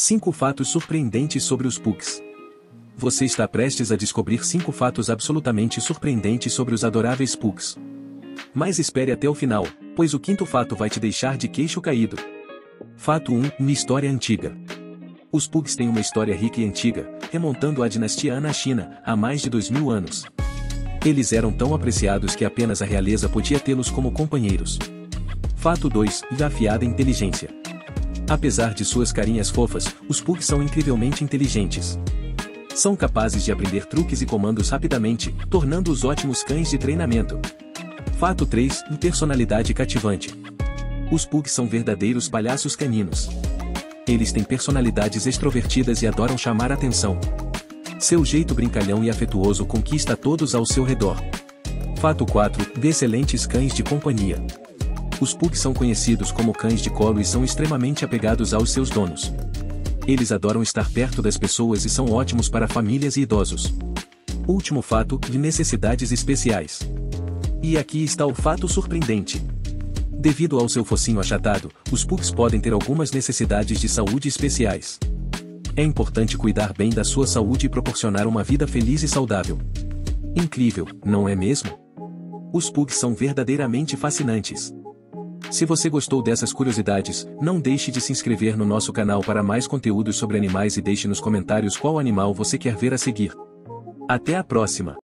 5 fatos surpreendentes sobre os pugs. Você está prestes a descobrir 5 fatos absolutamente surpreendentes sobre os adoráveis pugs. Mas espere até o final, pois o quinto fato vai te deixar de queixo caído. Fato 1. Uma história antiga. Os pugs têm uma história rica e antiga, remontando à dinastia Han na China, há mais de 2000 anos. Eles eram tão apreciados que apenas a realeza podia tê-los como companheiros. Fato 2. Afiada inteligência. Apesar de suas carinhas fofas, os pugs são incrivelmente inteligentes. São capazes de aprender truques e comandos rapidamente, tornando-os ótimos cães de treinamento. Fato 3. Personalidade cativante. Os pugs são verdadeiros palhaços caninos. Eles têm personalidades extrovertidas e adoram chamar atenção. Seu jeito brincalhão e afetuoso conquista todos ao seu redor. Fato 4. Excelentes cães de companhia. Os pugs são conhecidos como cães de colo e são extremamente apegados aos seus donos. Eles adoram estar perto das pessoas e são ótimos para famílias e idosos. Último fato, de necessidades especiais. E aqui está o fato surpreendente. Devido ao seu focinho achatado, os pugs podem ter algumas necessidades de saúde especiais. É importante cuidar bem da sua saúde e proporcionar uma vida feliz e saudável. Incrível, não é mesmo? Os pugs são verdadeiramente fascinantes. Se você gostou dessas curiosidades, não deixe de se inscrever no nosso canal para mais conteúdos sobre animais e deixe nos comentários qual animal você quer ver a seguir. Até a próxima!